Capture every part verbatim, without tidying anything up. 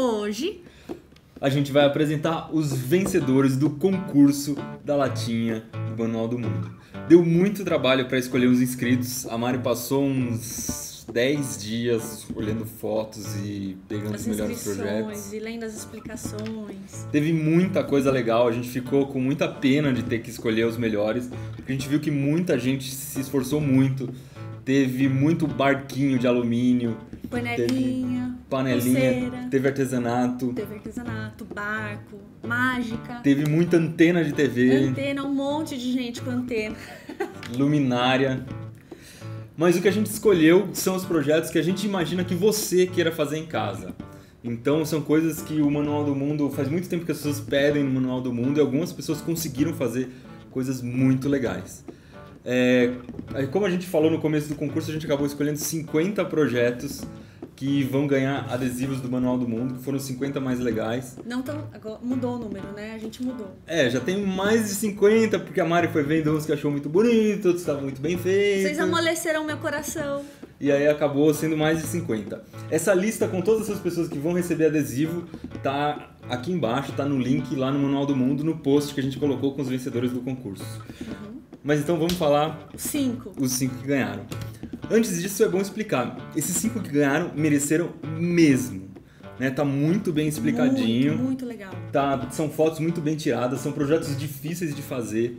Hoje a gente vai apresentar os vencedores do concurso da latinha do Manual do Mundo. Deu muito trabalho para escolher os inscritos. A Mari passou uns dez dias olhando fotos e pegando os melhores projetos. E lendo as explicações. Teve muita coisa legal, a gente ficou com muita pena de ter que escolher os melhores, porque a gente viu que muita gente se esforçou muito. Teve muito barquinho de alumínio, panelinha, teve panelinha, pulseira, teve artesanato, teve artesanato, barco, mágica, teve muita antena de T V, antena, um monte de gente com antena, luminária. Mas o que a gente escolheu são os projetos que a gente imagina que você queira fazer em casa. Então são coisas que o Manual do Mundo, faz muito tempo que as pessoas pedem no Manual do Mundo e algumas pessoas conseguiram fazer coisas muito legais. É, como a gente falou no começo do concurso, a gente acabou escolhendo cinquenta projetos que vão ganhar adesivos do Manual do Mundo, que foram os cinquenta mais legais. Não tão, agora mudou o número, né? A gente mudou. É, já tem mais de cinquenta, porque a Mari foi vendo uns que achou muito bonito, outros estavam muito bem feitos. Vocês amoleceram meu coração. E aí acabou sendo mais de cinquenta. Essa lista com todas essas pessoas que vão receber adesivo tá aqui embaixo, tá no link lá no Manual do Mundo, no post que a gente colocou com os vencedores do concurso. Uhum. Mas então vamos falar cinco. Os cinco que ganharam. Antes disso é bom explicar. Esses cinco que ganharam mereceram mesmo. Né? Tá muito bem explicadinho. Muito, muito legal. Tá, são fotos muito bem tiradas, são projetos difíceis de fazer.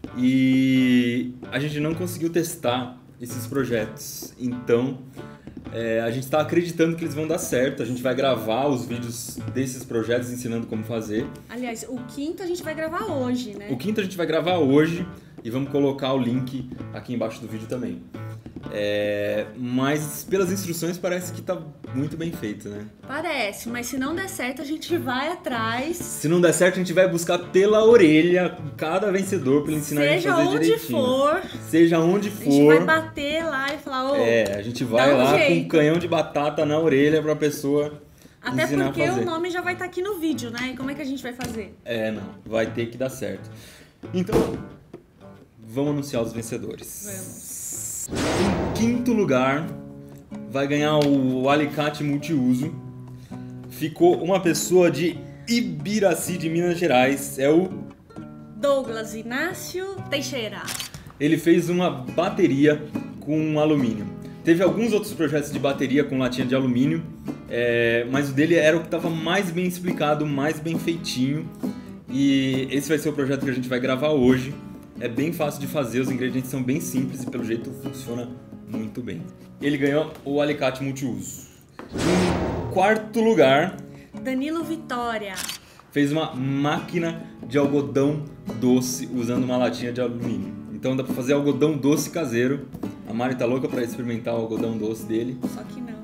E a gente não conseguiu testar esses projetos. Então é, a gente está acreditando que eles vão dar certo. A gente vai gravar os vídeos desses projetos ensinando como fazer. Aliás, o quinto a gente vai gravar hoje, né? O quinto a gente vai gravar hoje. E vamos colocar o link aqui embaixo do vídeo também. É, mas pelas instruções parece que tá muito bem feito, né? Parece, mas se não der certo a gente vai atrás. Se não der certo a gente vai buscar pela orelha cada vencedor para ele ensinar a gente a fazer direitinho. Seja onde for. Seja onde for. A gente vai bater lá e falar, ô, é, a gente vai um lá jeito. com um canhão de batata na orelha pra pessoa Até ensinar porque a fazer. O nome já vai estar aqui no vídeo, né? E como é que a gente vai fazer? É, não. Vai ter que dar certo. Então, vamos anunciar os vencedores. Vamos. Em quinto lugar, vai ganhar o alicate multiuso. Ficou uma pessoa de Ibiraci, de Minas Gerais. É o Douglas Inácio Teixeira. Ele fez uma bateria com alumínio. Teve alguns outros projetos de bateria com latinha de alumínio, é, mas o dele era o que estava mais bem explicado, mais bem feitinho. E esse vai ser o projeto que a gente vai gravar hoje. É bem fácil de fazer, os ingredientes são bem simples e pelo jeito funciona muito bem. Ele ganhou o alicate multiuso. Em quarto lugar, Danilo Vitória. Fez uma máquina de algodão doce usando uma latinha de alumínio. Então dá pra fazer algodão doce caseiro. A Mari tá louca pra experimentar o algodão doce dele. Só que não.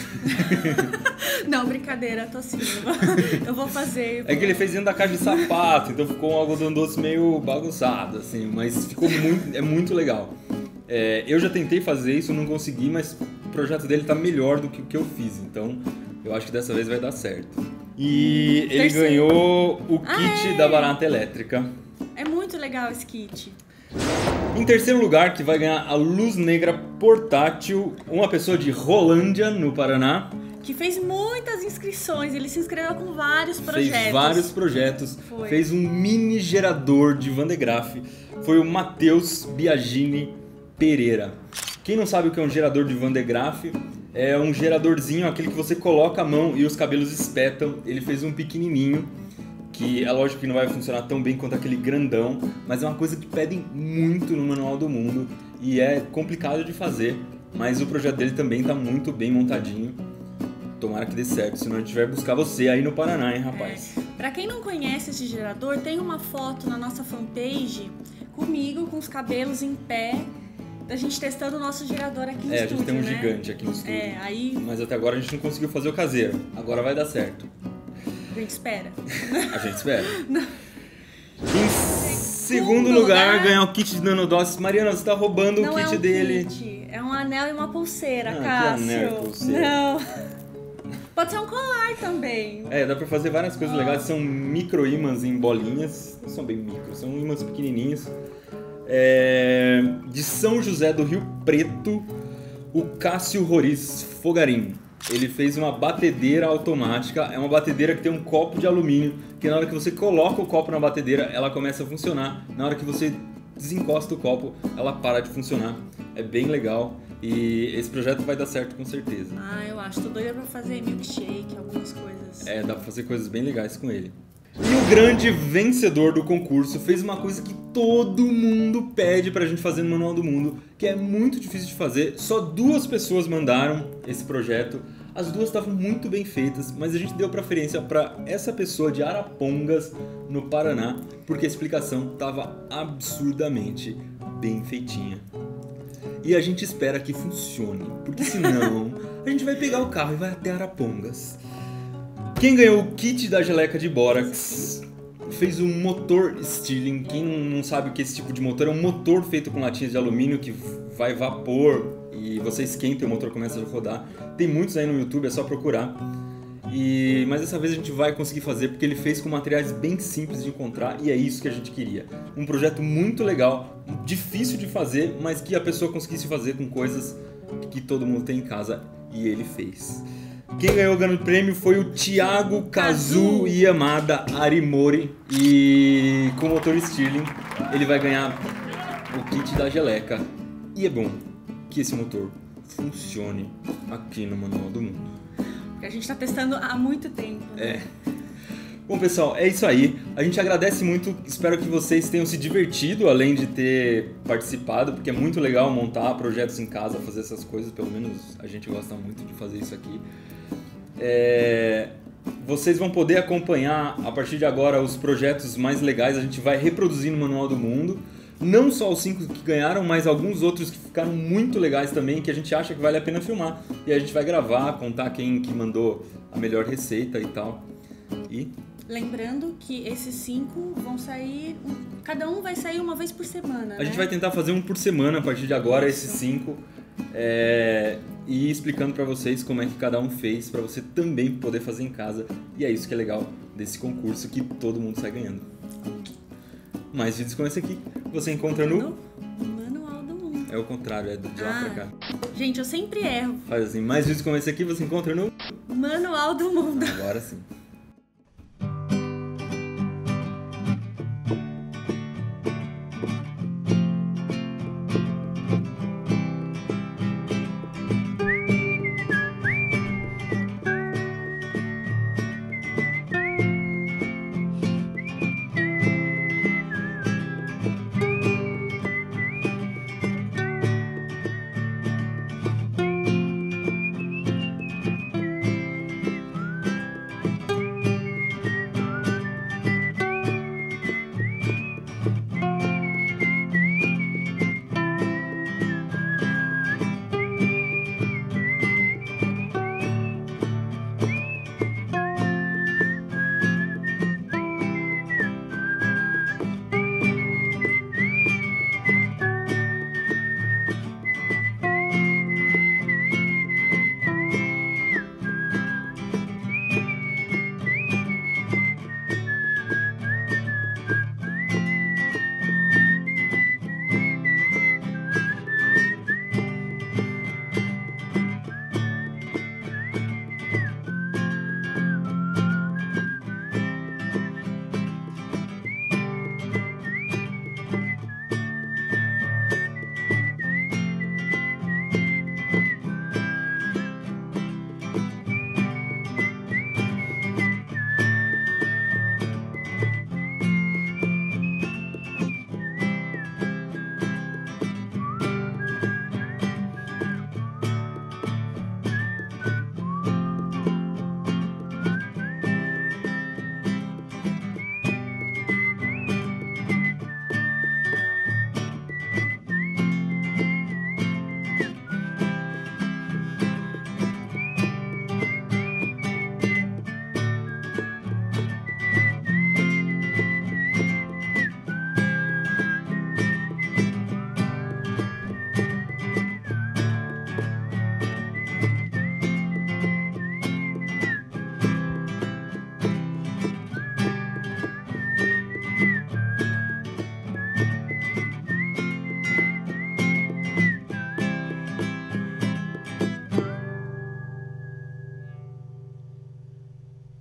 Não, brincadeira, tô assim. Eu vou fazer. Eu vou... É que ele fez dentro da caixa de sapato, então ficou um algodão doce meio bagunçado, assim, mas ficou muito, é muito legal. É, eu já tentei fazer isso, não consegui, mas o projeto dele tá melhor do que o que eu fiz, então eu acho que dessa vez vai dar certo. E ele Terceiro. ganhou o kit ah, é. da barata elétrica. É muito legal esse kit. Em terceiro lugar, que vai ganhar a luz negra portátil, uma pessoa de Rolândia, no Paraná. Que fez muitas inscrições, ele se inscreveu com vários projetos. Fez vários projetos, Foi. Fez um mini gerador de Van de Graaff. Foi o Matheus Biagini Pereira. Quem não sabe o que é um gerador de Van de Graaff, é um geradorzinho, aquele que você coloca a mão e os cabelos espetam. Ele fez um pequenininho, que é lógico que não vai funcionar tão bem quanto aquele grandão, mas é uma coisa que pedem muito no Manual do Mundo e é complicado de fazer, mas o projeto dele também está muito bem montadinho. Tomara que dê certo, senão a gente vai buscar você aí no Paraná, hein, rapaz? É. Pra quem não conhece esse gerador, tem uma foto na nossa fanpage comigo, com os cabelos em pé, da gente testando o nosso gerador aqui no é, estúdio, É, a gente tem um né? gigante aqui no estúdio. É, aí... Mas até agora a gente não conseguiu fazer o caseiro. Agora vai dar certo. A gente espera. A gente espera. Não. Em segundo lugar, ganhar o kit de nanodoses. Mariana, você tá roubando não o kit é um dele. Kit, é um anel e uma pulseira, ah, Cássio. Que anel e pulseira. Não. Pode ser um colar também. É, dá pra fazer várias coisas oh. legais. São micro ímãs em bolinhas. Não são bem micro, são ímãs pequenininhos. É... De São José do Rio Preto, o Cássio Roriz Fogarim. ele fez uma batedeira automática. É uma batedeira que tem um copo de alumínio, que na hora que você coloca o copo na batedeira, ela começa a funcionar. Na hora que você desencosta o copo, ela para de funcionar. É bem legal e esse projeto vai dar certo com certeza. Ah, eu acho. Tô doida pra fazer milkshake, algumas coisas. É, dá pra fazer coisas bem legais com ele. E o grande vencedor do concurso fez uma coisa que todo mundo pede pra gente fazer no Manual do Mundo, que é muito difícil de fazer. Só duas pessoas mandaram esse projeto. As duas estavam muito bem feitas, mas a gente deu preferência para essa pessoa de Arapongas, no Paraná, porque a explicação estava absurdamente bem feitinha. E a gente espera que funcione, porque senão a gente vai pegar o carro e vai até Arapongas. Quem ganhou o kit da geleca de bórax fez um motor Stirling. Quem não sabe o que é esse tipo de motor, é um motor feito com latinhas de alumínio que vai vapor e você esquenta e o motor começa a rodar. Tem muitos aí no YouTube, é só procurar. E... Mas dessa vez a gente vai conseguir fazer porque ele fez com materiais bem simples de encontrar e é isso que a gente queria. Um projeto muito legal, difícil de fazer, mas que a pessoa conseguisse fazer com coisas que todo mundo tem em casa e ele fez. Quem ganhou o grande prêmio foi o Thiago Kazu Yamada Arimori e com o motor Stirling ele vai ganhar o kit da geleca. E é bom que esse motor funcione aqui no Manual do Mundo. Porque a gente tá testando há muito tempo. Né? É. Bom, pessoal, é isso aí. A gente agradece muito, espero que vocês tenham se divertido, além de ter participado, porque é muito legal montar projetos em casa, fazer essas coisas, pelo menos a gente gosta muito de fazer isso aqui. É... Vocês vão poder acompanhar, a partir de agora, os projetos mais legais, a gente vai reproduzir no Manual do Mundo. Não só os cinco que ganharam, mas alguns outros que ficaram muito legais também, que a gente acha que vale a pena filmar. E a gente vai gravar, contar quem que mandou a melhor receita e tal. E... Lembrando que esses cinco vão sair, cada um vai sair uma vez por semana, A né? gente vai tentar fazer um por semana a partir de agora, esses cinco, é... e explicando pra vocês como é que cada um fez, pra você também poder fazer em casa. E é isso que é legal desse concurso, que todo mundo sai ganhando. Mais vídeos como esse aqui você encontra no... no Manual do Mundo. É o contrário, é de lá ah, pra cá. Gente, eu sempre erro. Faz assim, mais vídeos como esse aqui você encontra no... Manual do Mundo. Agora sim.